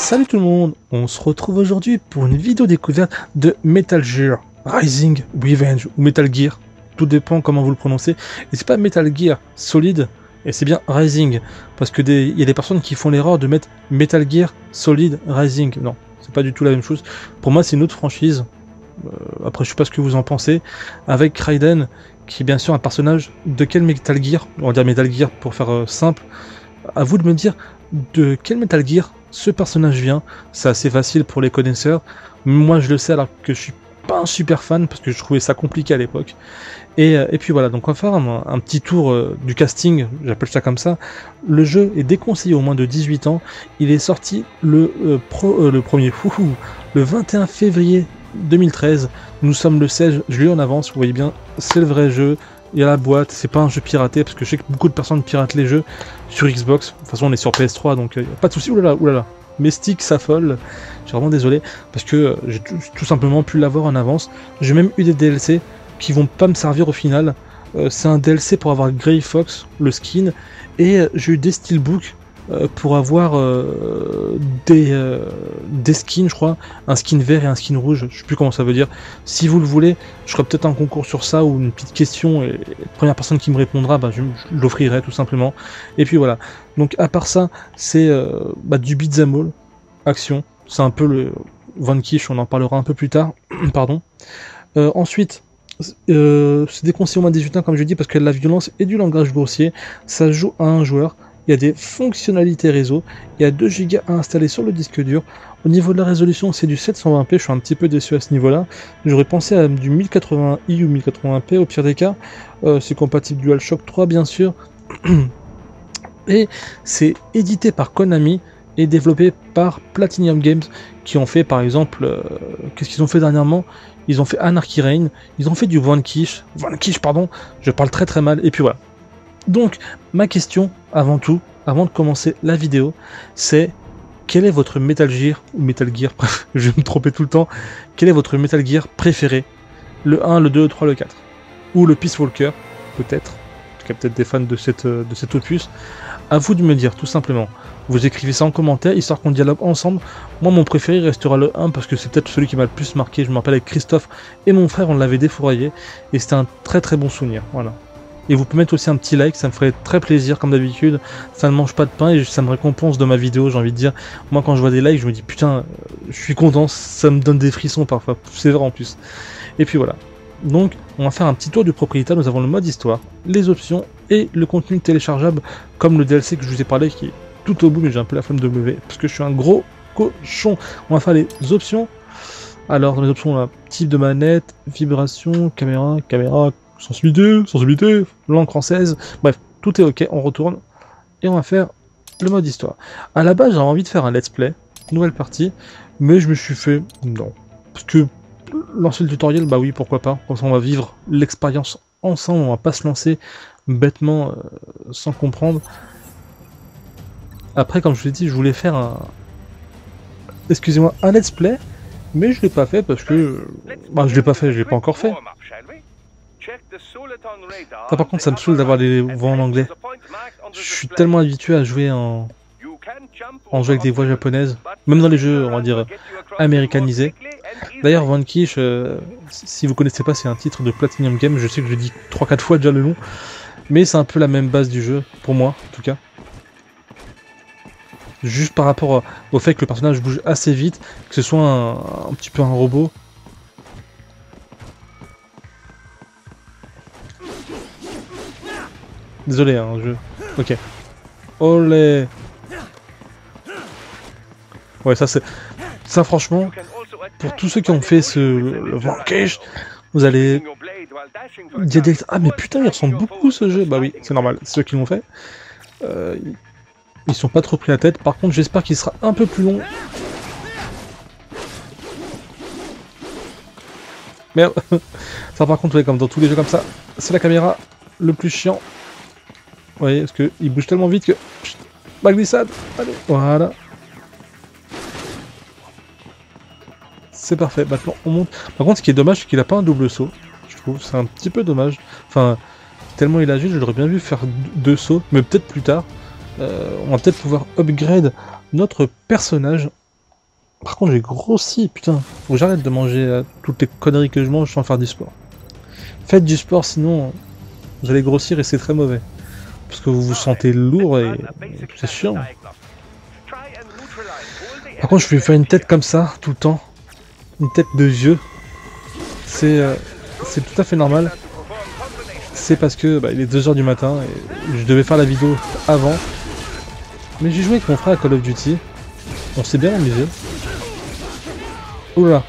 Salut tout le monde, on se retrouve aujourd'hui pour une vidéo découverte de Metal Gear Rising Revenge ou Metal Gear, tout dépend comment vous le prononcez. Et c'est pas Metal Gear Solid, et c'est bien Rising, parce que y a des personnes qui font l'erreur de mettre Metal Gear Solid Rising. Non, c'est pas du tout la même chose. Pour moi c'est une autre franchise, après je sais pas ce que vous en pensez, avec Raiden, qui est bien sûr un personnage de quel Metal Gear, on va dire Metal Gear pour faire simple. À vous de me dire de quel Metal Gear ce personnage vient. C'est assez facile pour les connaisseurs. Moi je le sais alors que je suis pas un super fan parce que je trouvais ça compliqué à l'époque. Et puis voilà, donc on va faire un petit tour du casting, j'appelle ça comme ça. Le jeu est déconseillé aux moins de 18 ans. Il est sorti le 21 février 2013. Nous sommes le 16, je l'ai en avance, vous voyez bien, c'est le vrai jeu. Il y a la boîte, c'est pas un jeu piraté, parce que je sais que beaucoup de personnes piratent les jeux sur Xbox. De toute façon, on est sur PS3, donc pas de soucis. Oulala, mes sticks s'affolent. Je suis vraiment désolé, parce que j'ai tout simplement pu l'avoir en avance. J'ai même eu des DLC qui vont pas me servir au final. C'est un DLC pour avoir Grey Fox, le skin, et j'ai eu des steelbooks pour avoir des skins, je crois, un skin vert et un skin rouge, je sais plus comment ça veut dire. Si vous le voulez, je ferai peut-être un concours sur ça ou une petite question, et la première personne qui me répondra, je l'offrirai tout simplement. Et puis voilà, donc à part ça, c'est du beat'em all, action, c'est un peu le Vanquish, on en parlera un peu plus tard, pardon. Ensuite, c'est déconseillé au moins 18 ans comme je dis, parce qu'il y a de la violence et du langage grossier, ça se joue à un joueur. Il y a des fonctionnalités réseau, il y a 2 Go à installer sur le disque dur. Au niveau de la résolution, c'est du 720p, je suis un petit peu déçu à ce niveau-là. J'aurais pensé à du 1080i ou 1080p au pire des cas. C'est compatible DualShock 3 bien sûr. Et c'est édité par Konami et développé par Platinum Games, qui ont fait par exemple... qu'est-ce qu'ils ont fait dernièrement? Ils ont fait Anarchy Reign, ils ont fait du Vanquish, pardon, je parle très très mal, et puis voilà. Donc, ma question, avant tout, avant de commencer la vidéo, c'est quel est votre Metal Gear, ou Metal Gear, je vais me tromper tout le temps, quel est votre Metal Gear préféré? Le 1, le 2, le 3, le 4. Ou le Peace Walker, peut-être. En tout cas, peut-être des fans de cet opus. À vous de me dire, tout simplement. Vous écrivez ça en commentaire, histoire qu'on dialogue ensemble. Moi, mon préféré restera le 1, parce que c'est peut-être celui qui m'a le plus marqué. Je me rappelle avec Christophe et mon frère, on l'avait défouraillé. Et c'était un très très bon souvenir, voilà. Et vous pouvez mettre aussi un petit like, ça me ferait très plaisir comme d'habitude. Ça ne mange pas de pain et ça me récompense de ma vidéo, j'ai envie de dire. Moi quand je vois des likes, je me dis putain, je suis content, ça me donne des frissons parfois, c'est vrai en plus. Et puis voilà. Donc on va faire un petit tour du propriétaire, nous avons le mode histoire, les options et le contenu téléchargeable comme le DLC que je vous ai parlé qui est tout au bout, mais j'ai un peu la flemme de me lever parce que je suis un gros cochon. On va faire les options. Alors dans les options, on a type de manette, vibration, caméra, sensibilité, langue française, bref, tout est ok, on retourne et on va faire le mode histoire. À la base, j'avais envie de faire un let's play, nouvelle partie, mais je me suis fait non. Parce que lancer le tutoriel, bah oui, pourquoi pas, comme ça on va vivre l'expérience ensemble, on va pas se lancer bêtement sans comprendre. Après, comme je vous ai dit, je voulais faire un let's play, mais je l'ai pas fait parce que je l'ai pas encore fait. Ça, par contre, ça me saoule d'avoir les voix en anglais. Je suis tellement habitué à jouer en jeu avec des voix japonaises, même dans les jeux, on va dire, américanisés. D'ailleurs, Vanquish, si vous connaissez pas, c'est un titre de Platinum Games. Je sais que je dis 3-4 fois déjà le nom, mais c'est un peu la même base du jeu, pour moi, en tout cas. Juste par rapport au fait que le personnage bouge assez vite, que ce soit un petit peu un robot. Désolé, je... Ok. Olé. Ouais, ça c'est... Ça franchement, pour tous ceux qui ont fait le Vanquish, vous allez... Ah mais putain, il ressemble beaucoup ce jeu. Bah oui, c'est normal, c'est ceux qui l'ont fait. Ils sont pas trop pris la tête. Par contre, j'espère qu'il sera un peu plus long. Merde. Ça par contre, ouais, comme dans tous les jeux comme ça, c'est la caméra le plus chiant. Vous voyez, parce qu'il bouge tellement vite que... Ma glissade. Allez, voilà. C'est parfait. Maintenant, on monte. Par contre, ce qui est dommage, c'est qu'il a pas un double saut. Je trouve, c'est un petit peu dommage. Enfin, tellement il est agile, je l'aurais bien vu faire 2 sauts, mais peut-être plus tard. On va peut-être pouvoir upgrade notre personnage Par contre, j'ai grossi, putain. Faut que j'arrête de manger toutes les conneries que je mange sans faire du sport. Faites du sport, sinon vous allez grossir et c'est très mauvais. Parce que vous vous sentez lourd et c'est chiant. Par contre, je vais faire une tête comme ça tout le temps. Une tête de vieux. C'est tout à fait normal. C'est parce que il est 2 h du matin et je devais faire la vidéo avant. Mais j'ai joué avec mon frère à Call of Duty. On s'est bien amusé. Oula.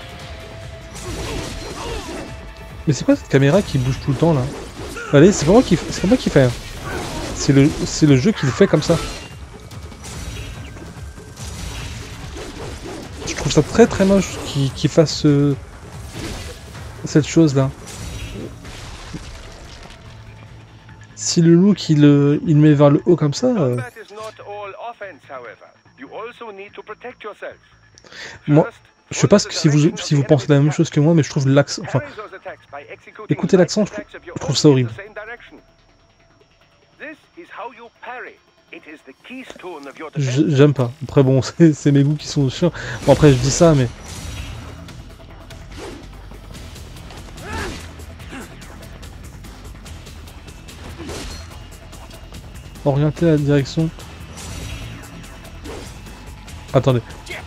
Mais c'est quoi cette caméra qui bouge tout le temps là? Allez, c'est pas moi qui fais. Hein. C'est le jeu qui le fait comme ça. Je trouve ça très très moche qu'il fasse cette chose là. Si le look il met vers le haut comme ça. Moi, je sais pas si vous pensez la même chose que moi, mais je trouve l'accent. Enfin, écoutez l'accent, je trouve ça horrible. J'aime pas. Après bon, c'est mes goûts qui sont chiants. Bon après je dis ça, mais orienter la direction. Attendez.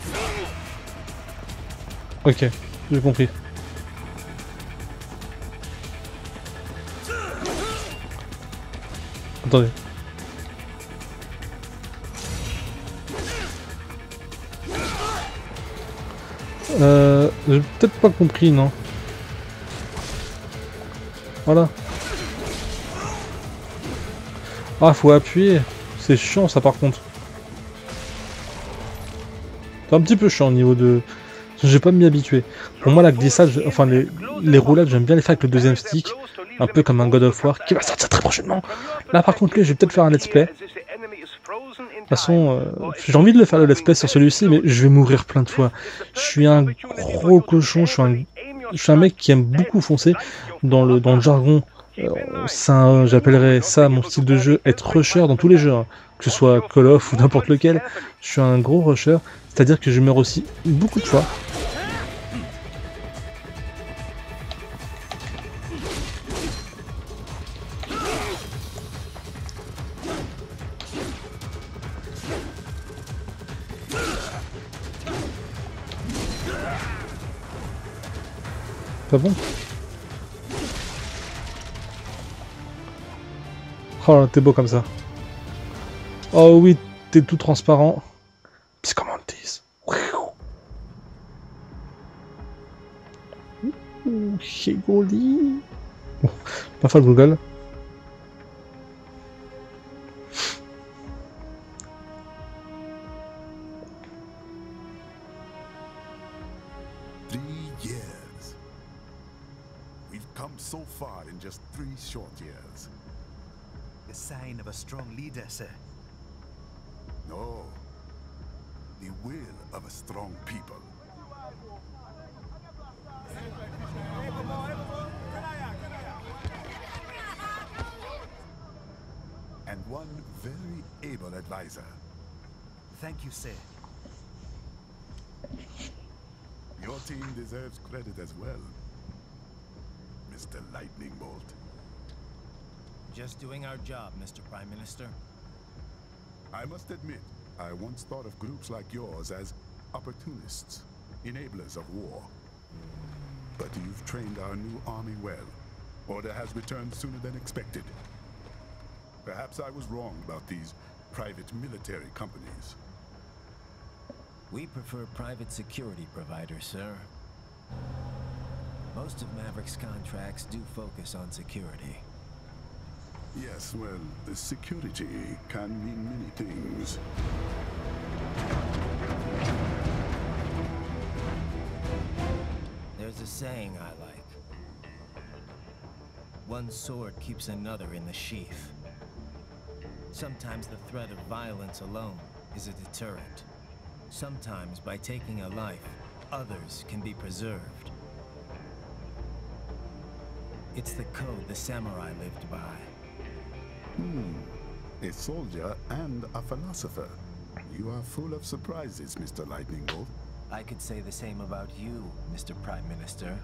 Ok, j'ai compris. Attendez. J'ai peut-être pas compris, non. Voilà. Ah, faut appuyer. C'est chiant ça par contre. C'est un petit peu chiant au niveau de... Je vais pas m'y habituer. Pour moi la glissade, enfin les roulades, j'aime bien les faire avec le deuxième stick. Un peu comme un God of War qui va sortir très prochainement. Là par contre lui, je vais peut-être faire un let's play. De toute façon, j'ai envie de le faire le let's play sur celui-ci, mais je vais mourir plein de fois. Je suis un gros cochon, je suis un mec qui aime beaucoup foncer dans le jargon. J'appellerais ça mon style de jeu être rusher dans tous les jeux, hein. Que ce soit Call of ou n'importe lequel. Je suis un gros rusher, c'est-à-dire que je meurs aussi beaucoup de fois. Pas bon? Oh, t'es beau comme ça. Oh oui, t'es tout transparent. Piscomantis. Chez Goli. Bon, pas faire le Google. So far in just 3 short years. The sign of a strong leader, sir. No. The will of a strong people. And one very able advisor. Thank you, sir. Your team deserves credit as well, Mr. Lightning Bolt. Just doing our job, Mr. Prime Minister. I must admit, I once thought of groups like yours as opportunists, enablers of war. But you've trained our new army well. Order has returned sooner than expected. Perhaps I was wrong about these private military companies. We prefer private security providers, sir. Most of Maverick's contracts do focus on security. Yes, well, the security can mean many things. There's a saying I like. One sword keeps another in the sheath. Sometimes the threat of violence alone is a deterrent. Sometimes by taking a life, others can be preserved. It's the code the samurai lived by. A soldier and a philosopher. You are full of surprises, Mr. Lightning Bolt. I could say the same about you, Mr. Prime Minister.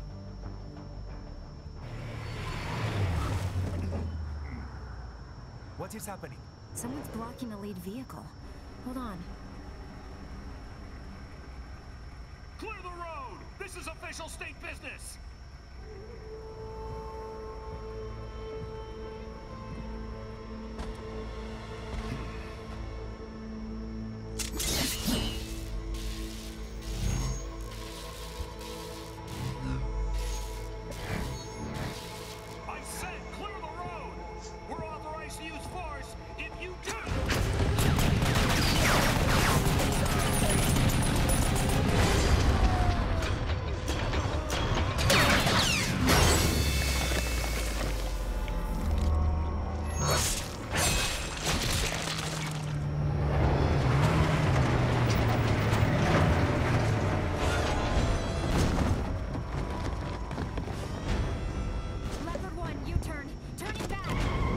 What is happening? Someone's blocking the lead vehicle. Hold on. Clear the road! This is official state business! I said clear the road! We're authorized to use force if you do! Leopard 1, U-turn. Turning back.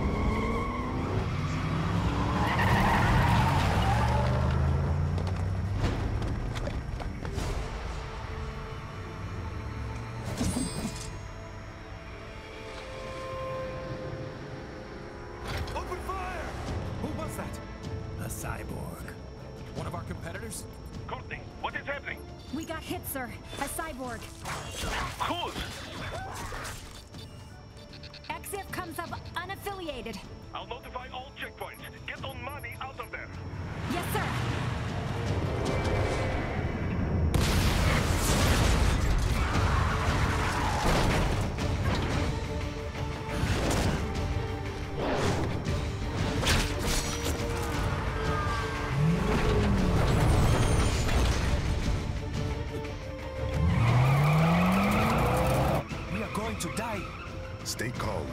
Open fire! Who was that? A cyborg. One of our competitors? Courtney, what is happening? We got hit, sir. A cyborg. Who's? XF comes up unaffiliated. I'll notify all checkpoints. Get on money out of there. Yes, sir. We are going to die. Stay calm.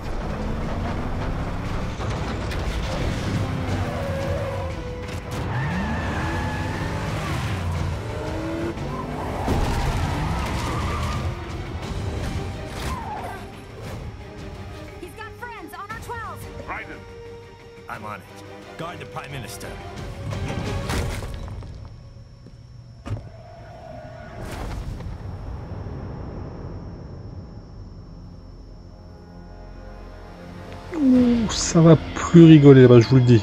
He's got friends on our 12. Raiden, I'm on it. Guard the Prime Minister. Ouh, ça va plus rigoler là-bas, je vous le dis.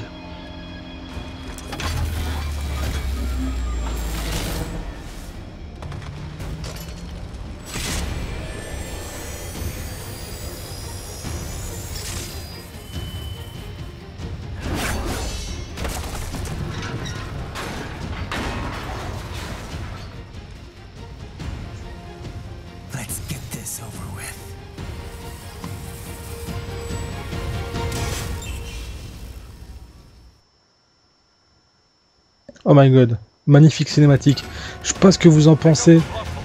Let's get this over with. Oh my god, magnifique cinématique. Je sais pas ce que vous en pensez.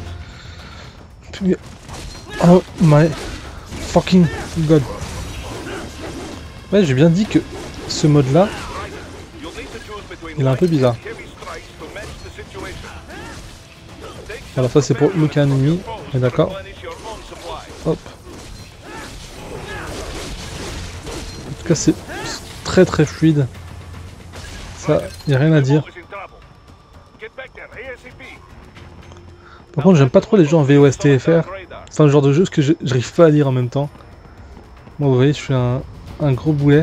Oh my fucking god. Ouais, j'ai bien dit que ce mode-là, you'll need to choose between il est un peu bizarre. heavy strikes to match the situation. Alors ça c'est pour aucun ennemi, on est d'accord. Replenish your own supply. Hop. En tout cas c'est très très fluide. Ça, y a rien à dire. Is in trouble. Get back there ASAP. Par contre j'aime pas trop les jeux en VOSTFR. C'est un genre de jeu que j'arrive pas à lire en même temps. Moi vous voyez je suis un gros boulet.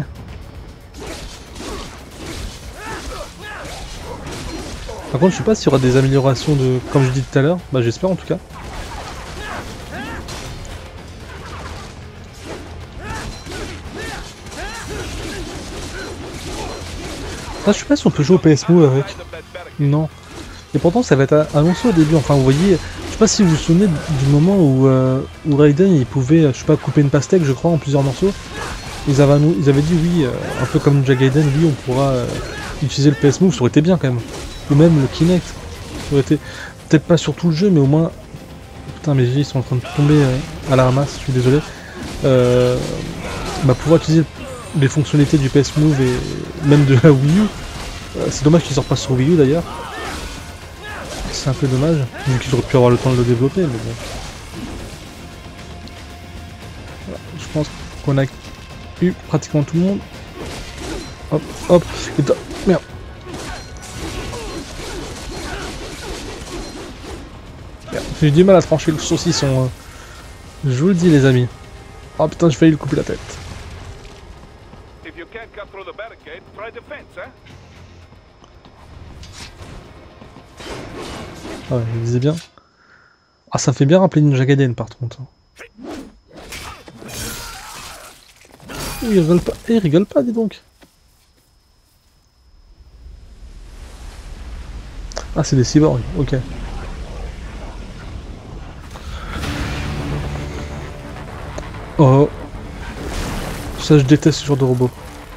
Par contre je sais pas s'il y aura des améliorations de, comme je dis tout à l'heure, bah j'espère en tout cas. Ah, je sais pas si on peut jouer au PS Move avec. Non. Et pourtant ça va être annoncé au début, enfin vous voyez, je sais pas si vous vous souvenez du moment où Raiden il pouvait, je sais pas, couper une pastèque je crois en plusieurs morceaux. Ils avaient dit oui, un peu comme Ninja Gaiden, oui on pourra utiliser le PS Move, ça aurait été bien quand même. Ou même le Kinect, ça aurait été, peut-être pas sur tout le jeu mais au moins, putain mes yeux ils sont en train de tomber à la ramasse, je suis désolé. Bah pouvoir utiliser les fonctionnalités du PS Move et même de la Wii U. C'est dommage qu'il sorte pas sur Wii U d'ailleurs. C'est un peu dommage, vu qu'ils auraient pu avoir le temps de le développer, mais bon. Voilà, je pense qu'on a eu pratiquement tout le monde. Hop, hop, et merde. J'ai eu du mal à trancher le saucisson. Hein. Je vous le dis les amis. Oh putain, j'ai failli le couper la tête. If you can't cut through the barricade, try the fence, huh? Ah ouais, je disais bien. Ah, ça me fait bien rappeler Ninja Gaiden par contre. Il rigole pas, il rigole pas, dis donc. Ah, c'est des cyborgs, ok. Oh. Ça, je déteste ce genre de robot.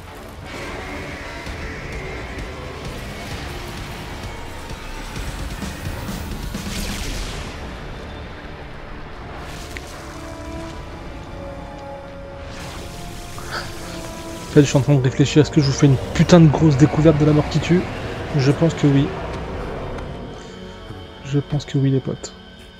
En fait, je suis en train de réfléchir, est-ce que je vous fais une putain de grosse découverte de la mort qui tue? Je pense que oui. Je pense que oui, les potes.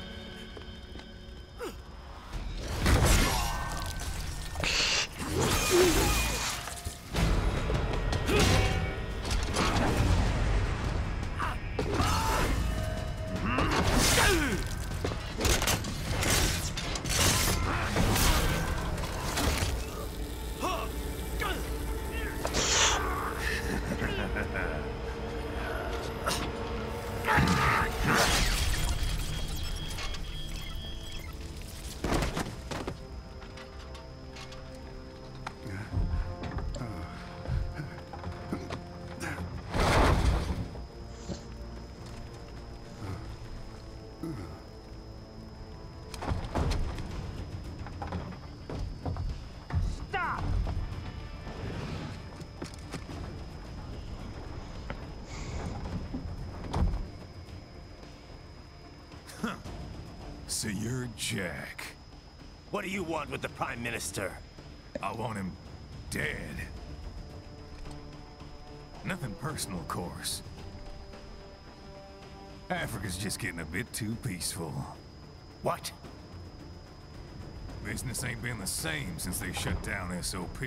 So you're Jack. What do you want with the Prime Minister? I want him dead. Nothing personal, of course. Africa's just getting a bit too peaceful. What? Business ain't been the same since they shut down SOP.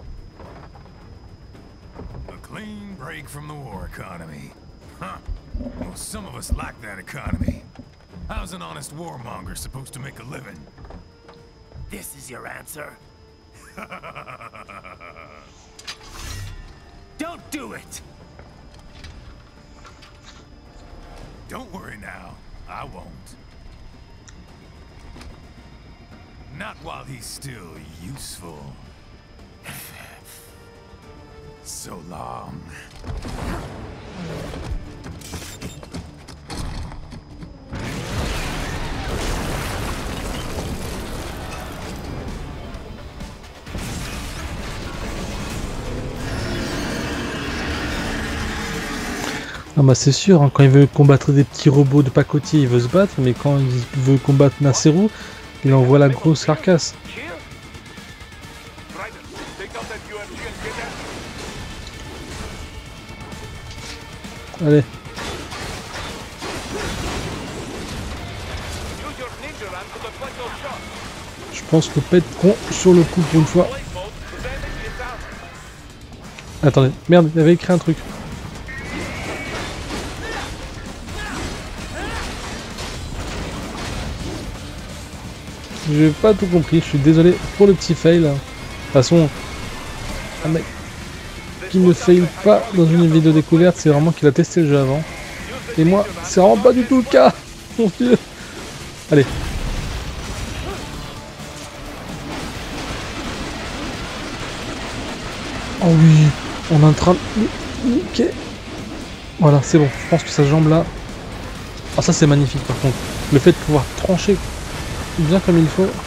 A clean break from the war economy. Huh. Well, some of us like that economy. How's an honest warmonger supposed to make a living? This is your answer? Don't do it! Don't worry now. I won't. Not while he's still useful. So long. Ah bah c'est sûr, hein, quand il veut combattre des petits robots de pacotille, il veut se battre, mais quand il veut combattre Naseru, il envoie la grosse carcasse. Here? Ryder, take out that UMG and get at Allez, use your ninja ram to deflect those shots. je pense que pas être con sur le coup pour une fois. Blade mode, the damage is down. Attendez, merde, il avait écrit un truc. J'ai pas tout compris, je suis désolé pour le petit fail. De toute façon, un mec qui ne fail pas dans une vidéo découverte, c'est vraiment qu'il a testé le jeu avant. Et moi, c'est vraiment pas du tout le cas. Mon dieu. Allez. Oh oui, on est en train de niquer. Voilà, c'est bon, je pense que sa jambe là... Ah ça c'est magnifique par contre. Le fait de pouvoir trancher bien comme il faut.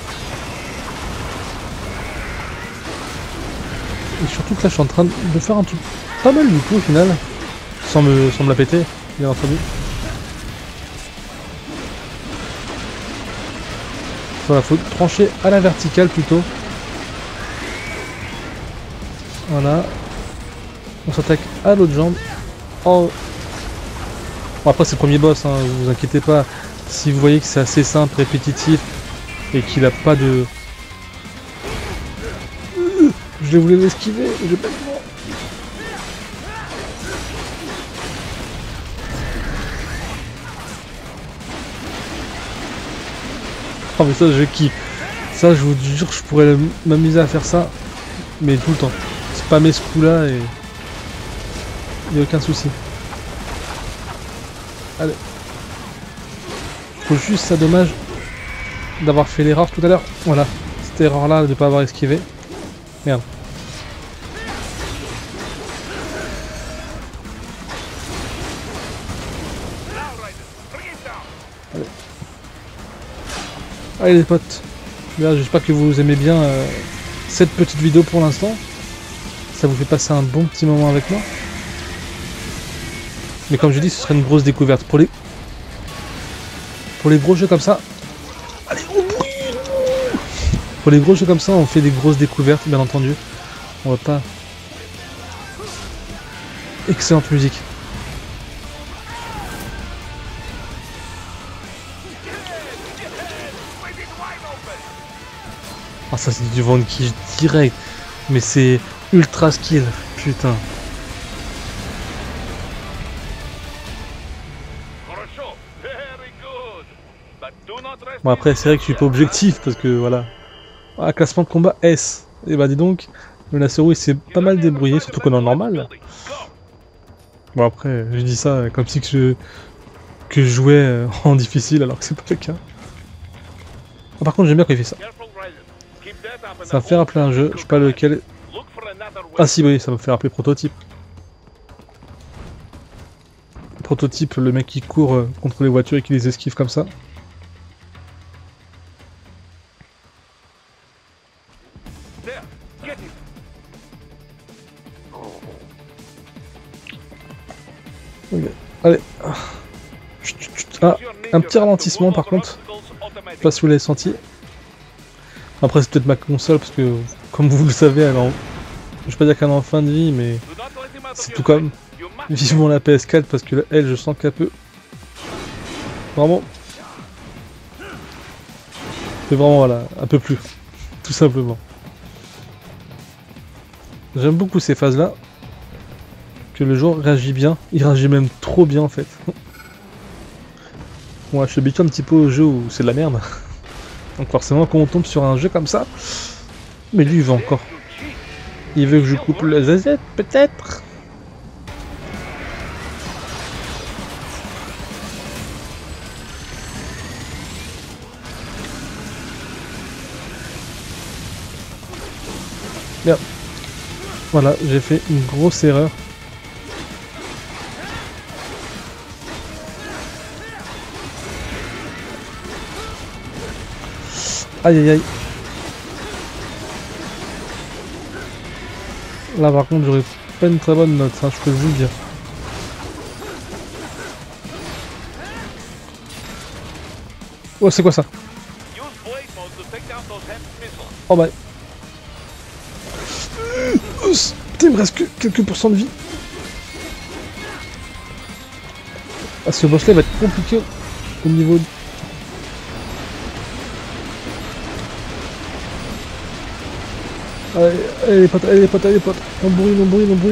Et surtout que là je suis en train de faire un truc pas mal du coup au final. Sans me la péter, bien entendu. Voilà, faut trancher à la verticale plutôt. Voilà. On s'attaque à l'autre jambe. Oh. Bon, après c'est le premier boss, hein, vous inquiétez pas. Si vous voyez que c'est assez simple, répétitif, et qu'il a pas de... Je voulais l'esquiver, j'ai pas le temps. Oh mais ça je kiffe. Ça je vous jure je pourrais m'amuser à faire ça. Mais tout le temps. Spammer ce coup là et... Y'a aucun souci. Allez. Faut juste ça dommage d'avoir fait l'erreur tout à l'heure. Voilà. Cette erreur là de pas avoir esquivé. Merde. Allez les potes, j'espère que vous aimez bien cette petite vidéo pour l'instant. Ça vous fait passer un bon petit moment avec moi. Mais comme je dis, ce serait une grosse découverte. Pour les gros jeux comme ça... Allez, oh oui. Pour les gros jeux comme ça, on fait des grosses découvertes, bien entendu. On va pas... Excellente musique. Ah ça c'est du Von Kish direct, mais c'est ultra skill, putain. Bon après c'est vrai que je suis pas objectif parce que voilà. Ah, classement de combat S. Et bah dis donc, le Nacero il s'est pas mal débrouillé, surtout qu'on est en normal. Bon après je dis ça comme si que je jouais en difficile alors que c'est pas le cas. Ah, par contre j'aime bien quand il fait ça. Ça me fait rappeler un jeu, je sais pas lequel. Ah si oui, ça me fait rappeler Prototype. Prototype, le mec qui court contre les voitures et qui les esquive comme ça. Okay. Allez. Ah, un petit ralentissement par contre. Je sais pas si vous l'avez senti. Après c'est peut-être ma console parce que comme vous le savez elle en... Je vais pas dire qu'elle est en fin de vie mais c'est tout comme. Vivement la PS4 parce que elle je sens qu'elle peut. Vraiment. C'est vraiment voilà, un peu plus. Tout simplement. J'aime beaucoup ces phases là. Que le joueur réagit bien. Il réagit même trop bien en fait. Moi je suis habitué un petit peu au jeu où c'est de la merde. Donc forcément quand on tombe sur un jeu comme ça. Mais lui il veut encore. Il veut que je coupe le zazette peut-être. Bien. Voilà, j'ai fait une grosse erreur. Aïe aïe aïe. Là par contre j'aurais pas une très bonne note, hein, je peux vous le dire. Oh c'est quoi ça? Oh bah. Putain il me reste que quelques pourcents de vie. Ah ce boss là va être compliqué au niveau de... Allez les potes, allez les potes, allez les potes. Non bruit, non bruit, non bruit.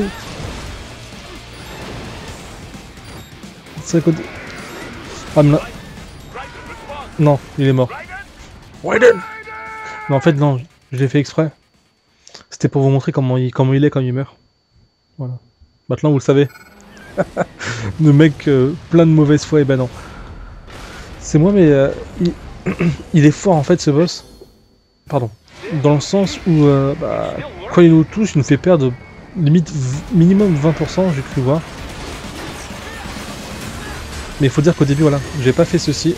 C'est à côté. Ah mais là. Non, il est mort. Raiden. Mais en fait non, je l'ai fait exprès. C'était pour vous montrer comment il est quand il meurt. Voilà. Maintenant vous le savez. Le mec plein de mauvaise foi, et ben non. C'est moi mais il est fort en fait ce boss. Pardon. Dans le sens où quand il nous touche, il nous fait perdre limite minimum 20%, j'ai cru voir. Mais il faut dire qu'au début, voilà, j'ai pas fait ceci.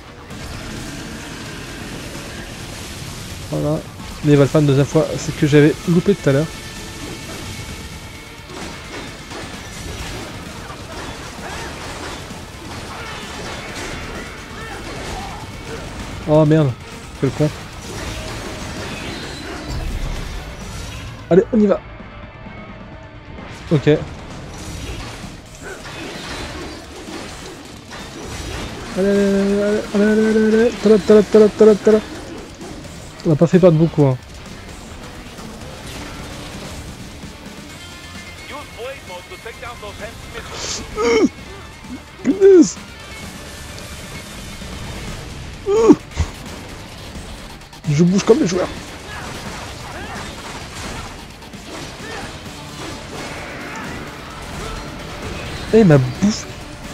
Voilà. Les Valfan, deuxième fois, c'est que j'avais loupé tout à l'heure. Oh merde, quel con. Allez, on y va. Ok. Allez, allez. Tala. On n'a pas fait perdre beaucoup. Hein. Punaise. Je bouge comme les joueurs. Eh, ma bouffe.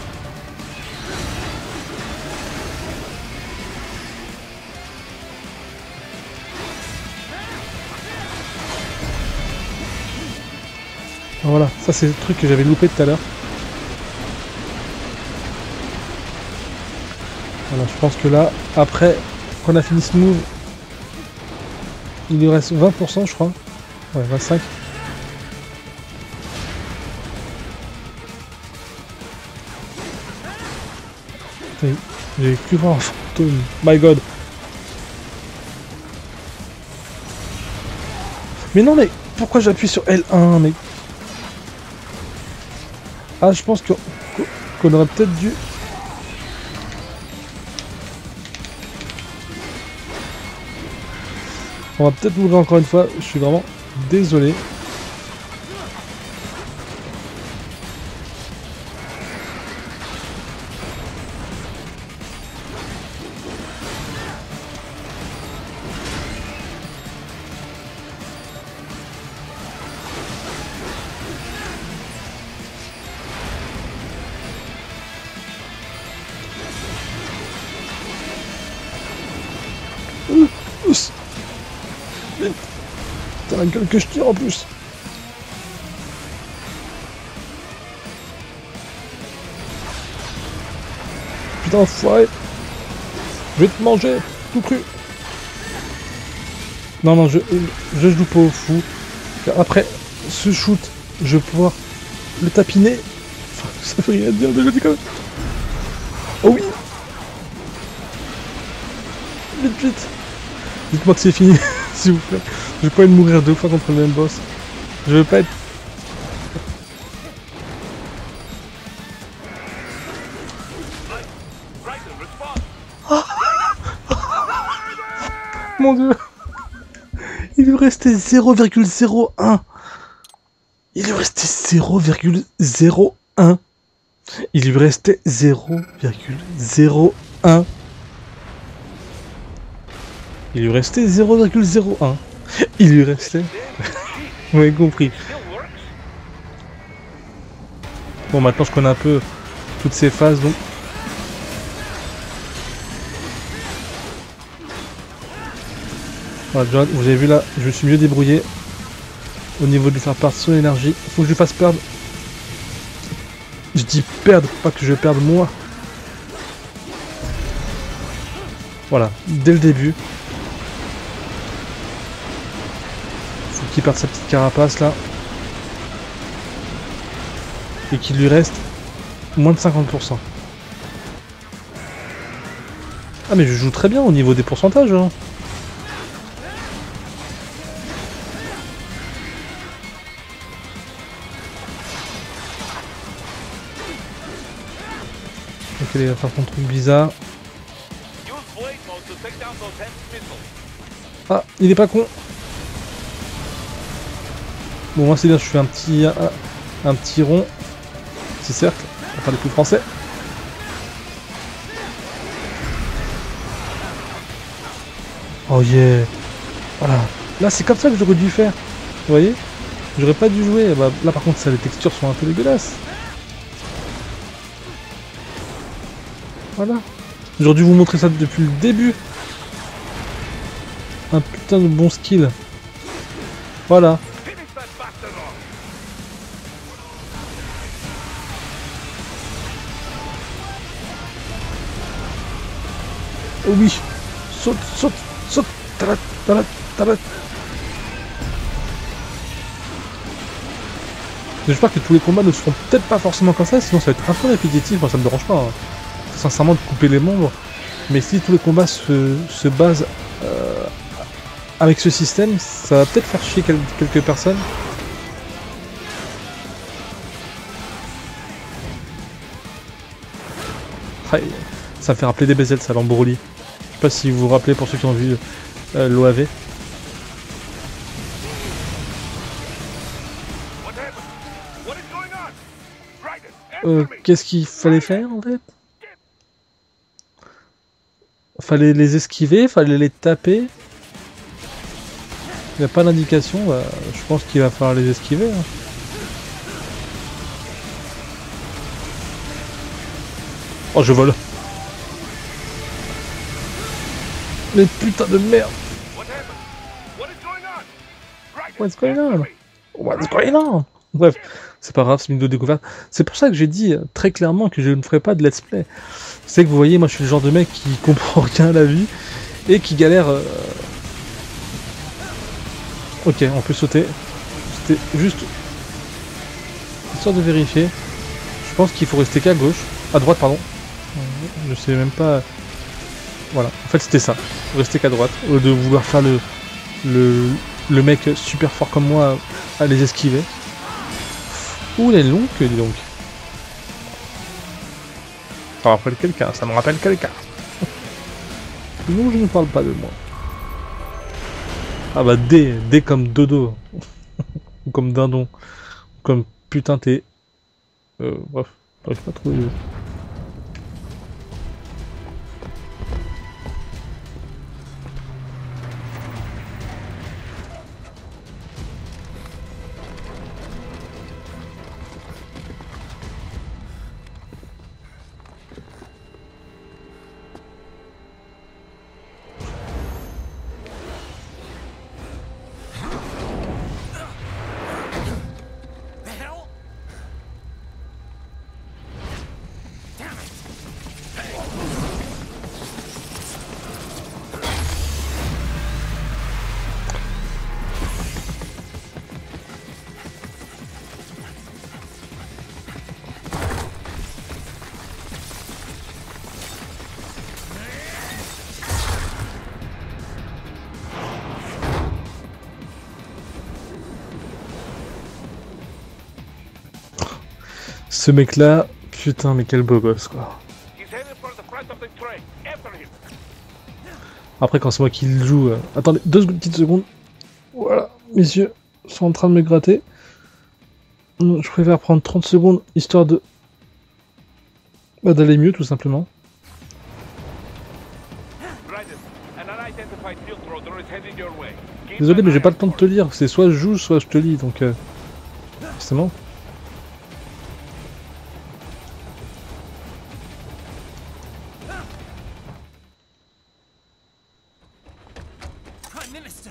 Voilà, ça c'est le truc que j'avais loupé tout à l'heure. Voilà, je pense que là, après qu'on a fini ce move, il lui reste 20% je crois. Ouais, 25. J'ai cru voir un fantôme. My god. Mais non, mais pourquoi j'appuie sur L1, mais... Ah, je pense qu'on aurait peut-être dû... On va peut-être mourir encore une fois. Je suis vraiment désolé. T'as la gueule que je tire en plus. Putain, enfoiré. Je vais te manger, tout cru. Non, non, je joue pas au fou. Après ce shoot, je vais pouvoir le tapiner. Enfin, ça fait rien dire, mais je le dis quand même. Oh oui. Vite, vite. Dites-moi que c'est fini, s'il vous plaît. Je vais pas être mourir 2 fois contre le même boss. Je veux pas être... Mon dieu. Il lui restait 0,01. Il lui restait 0,01. Il lui restait 0,01. Il lui restait 0,01. Il lui restait... Vous m'avez compris. Bon, maintenant je connais un peu toutes ces phases, donc... Voilà, vous avez vu là, je me suis mieux débrouillé au niveau de lui faire perdre son énergie. Il faut que je lui fasse perdre. Je dis perdre, pas que je perde moi. Voilà, dès le début. Faut qu'il perde sa petite carapace là. Et qu'il lui reste moins de 50%. Ah mais je joue très bien au niveau des pourcentages hein. Ok, il va faire son truc bizarre. Ah, il est pas con. Bon, moi c'est bien, je fais un petit rond, petit cercle, on va parler plus français. Oh yeah. Voilà. Là c'est comme ça que j'aurais dû faire. Vous voyez? J'aurais pas dû jouer. Bah, là par contre ça, les textures sont un peu dégueulasses. Voilà. J'aurais dû vous montrer ça depuis le début. Un putain de bon skill. Voilà. Oh oui. Saute, saute, saute. Tarat, tarat, tarat. J'espère que tous les combats ne seront peut-être pas forcément comme ça, sinon ça va être un peu répétitif, moi ça me dérange pas. Hein. Sincèrement de couper les membres. Mais si tous les combats se basent avec ce système, ça va peut-être faire chier quelques personnes. Ah, ça me fait rappeler des BZ, ça, l'Ambroli. Je sais pas si vous vous rappelez pour ceux qui ont vu l'OAV. Qu'est-ce qu'il fallait faire en fait? Fallait les esquiver, fallait les taper. Il n'y a pas d'indication, bah, je pense qu'il va falloir les esquiver. Hein. Oh, je vole. Mais putain de merde. What's going on? What's going on? Bref, c'est pas grave, c'est une vidéo découverte. C'est pour ça que j'ai dit très clairement que je ne ferai pas de let's play. C'est que vous voyez, moi je suis le genre de mec qui comprend rien à la vie et qui galère. Ok, on peut sauter. C'était juste histoire de vérifier. Je pense qu'il faut rester qu'à gauche, à droite pardon. Je sais même pas. Voilà, en fait c'était ça. Rester qu'à droite, au lieu de vouloir faire le mec super fort comme moi à les esquiver. Ouh, elle est longue, dis donc. Ça me rappelle quelqu'un, ça me rappelle quelqu'un. Non, je ne parle pas de moi. Ah bah D comme dodo. Ou comme dindon. Ou comme putain t'es... bref, j'arrive pas à trouver... Ce mec là, putain mais quel beau gosse quoi. Après quand c'est moi qui le joue... Attendez, petites secondes. Voilà, messieurs sont en train de me gratter. Je préfère prendre 30 secondes histoire de... Bah, d'aller mieux tout simplement. Désolé mais j'ai pas le temps de te lire, c'est soit je joue soit je te lis donc... forcément. Minister!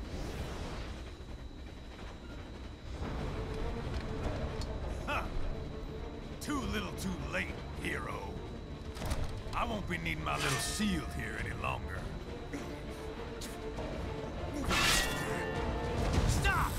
Huh. Too little too late, hero. I won't be needing my little shield here any longer. Stop!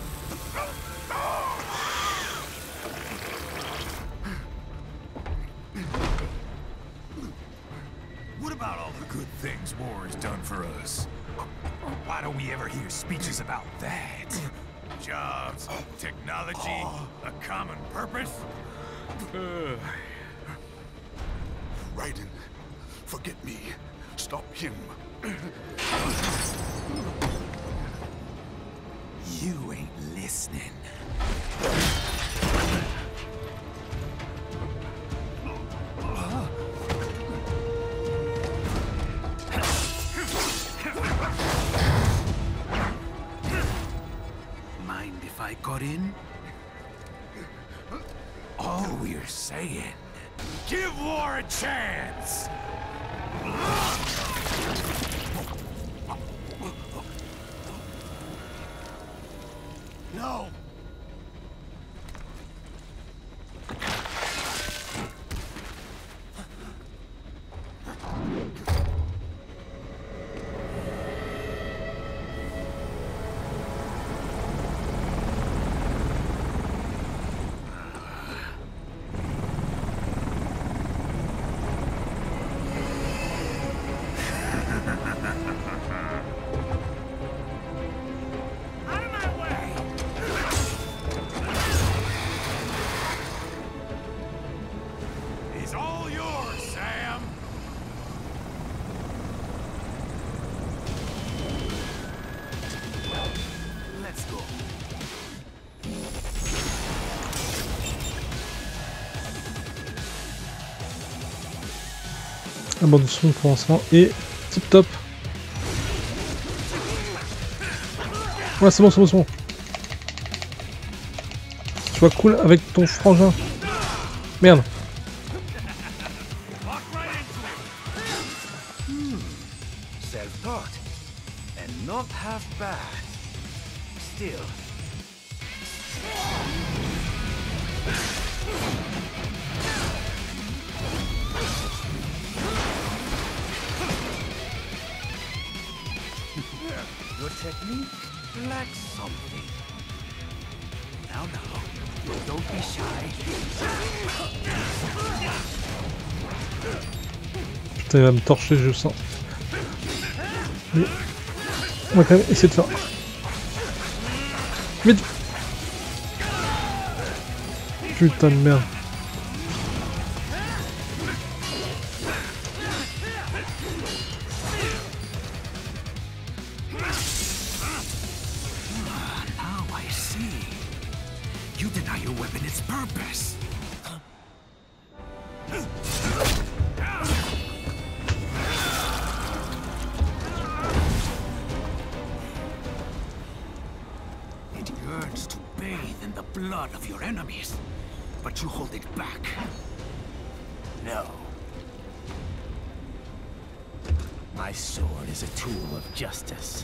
What about all the good things war has done for us? Why don't we ever hear speeches about that? Jobs, technology, a common purpose? Raiden, forget me. Stop him. You ain't listening. Mind if I got in? All we're saying, give war a chance! No! He's all yours, Sam! Let's go. La bande son pour lancement et tip top. Ouais, c'est bon, c'est bon, c'est bon. Tu vois, cool avec ton frangin. Merde. Walk right into it. Self-taught. And not half bad. Still. Your technique lacks something. Now, don't be shy. Putain, il va me torcher, je sens. Mais... on va quand même essayer de faire... Vite. Putain de merde. Now I see. You deny your weapon its purpose. It yearns to bathe in the blood of your enemies, but you hold it back. No. My sword is a tool of justice.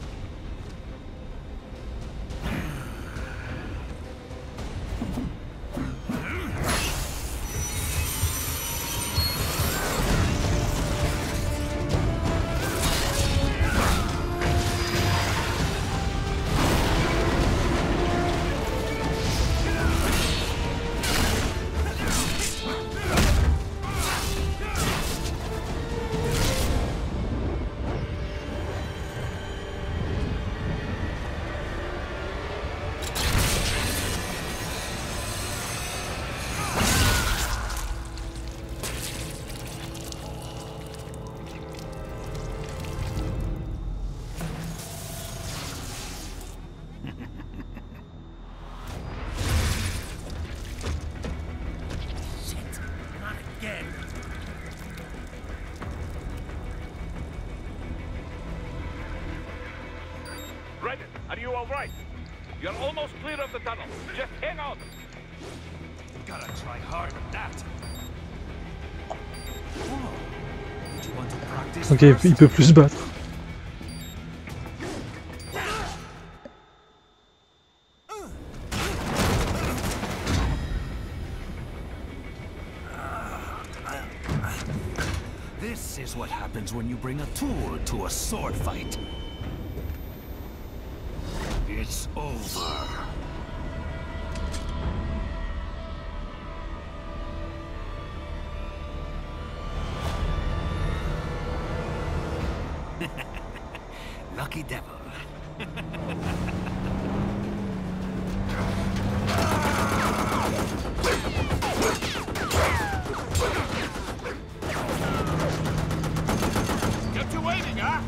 Dragon, are you all right? You're almost clear of the tunnel. Just hang on. Gotta try hard at that. Did you want to practice Ok, first? il peut plus se battre. This is what happens when you bring a tool to a sword fight. It's over. Lucky devil. Get you waiting, huh?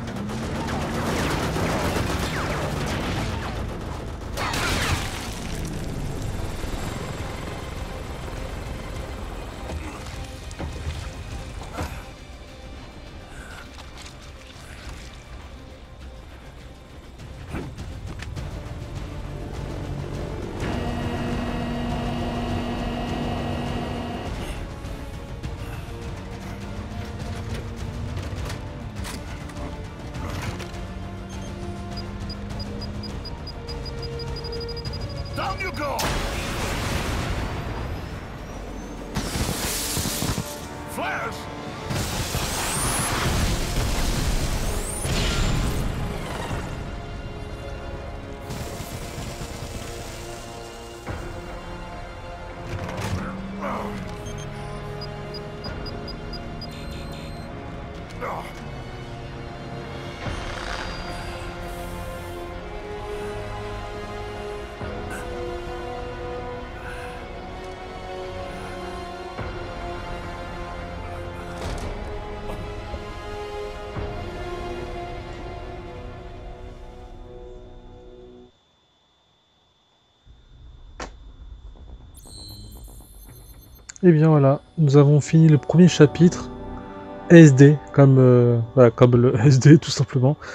Down you go! Flares! Et bien voilà, nous avons fini le premier chapitre. SD, comme, voilà, comme le SD tout simplement.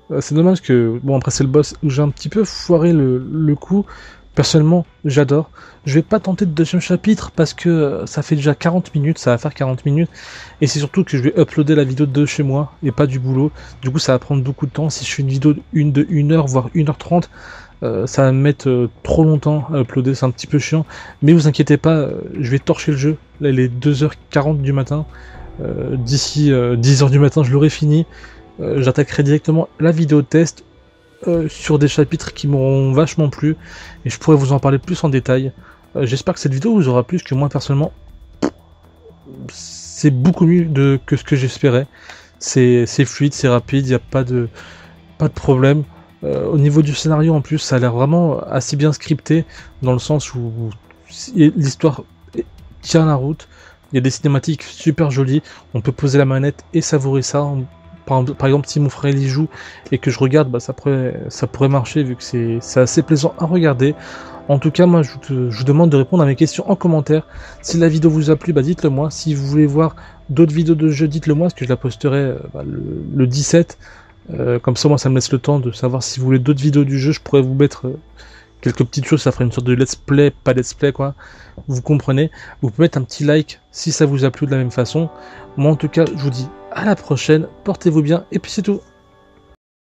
C'est dommage que, bon après c'est le boss, où j'ai un petit peu foiré le coup. Personnellement, j'adore. Je vais pas tenter de deuxième chapitre parce que ça fait déjà 40 minutes, ça va faire 40 minutes. Et c'est surtout que je vais uploader la vidéo de chez moi et pas du boulot. Du coup, ça va prendre beaucoup de temps. Si je fais une vidéo de 1 heure, voire 1h30, ça va me mettre trop longtemps à uploader, c'est un petit peu chiant. Mais vous inquiétez pas, je vais torcher le jeu. Là, il est 2h40 du matin. D'ici 10h du matin, je l'aurai fini. J'attaquerai directement la vidéo test sur des chapitres qui m'auront vachement plu et je pourrais vous en parler plus en détail. J'espère que cette vidéo vous aura plu, parce que moi personnellement c'est beaucoup mieux que ce que j'espérais. C'est fluide, c'est rapide, il n'y a pas de problème. Au niveau du scénario en plus, ça a l'air vraiment assez bien scripté, dans le sens où l'histoire tient la route. Il y a des cinématiques super jolies, on peut poser la manette et savourer ça. Par exemple, si mon frère y joue et que je regarde, bah, ça pourrait marcher, vu que c'est assez plaisant à regarder. En tout cas, moi, je vous demande de répondre à mes questions en commentaire. Si la vidéo vous a plu, bah, dites-le moi. Si vous voulez voir d'autres vidéos de jeu, dites-le moi, parce que je la posterai le 17. Comme ça, moi, ça me laisse le temps de savoir si vous voulez d'autres vidéos du jeu. Je pourrais vous mettre quelques petites choses, ça ferait une sorte de let's play, pas let's play quoi. Vous comprenez. Vous pouvez mettre un petit like si ça vous a plu de la même façon. Moi, en tout cas, je vous dis à la prochaine, portez-vous bien, et puis c'est tout.